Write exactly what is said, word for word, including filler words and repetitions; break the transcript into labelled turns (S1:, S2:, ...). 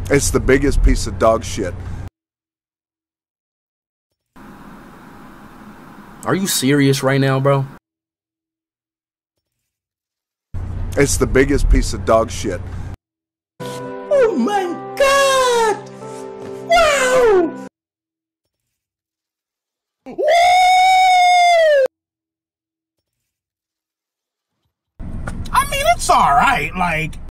S1: It's the biggest piece of dog shit.
S2: Are you serious right now, bro?
S1: It's the biggest piece of dog shit.
S3: Oh my God! Wow!
S4: I mean, it's all right. Like,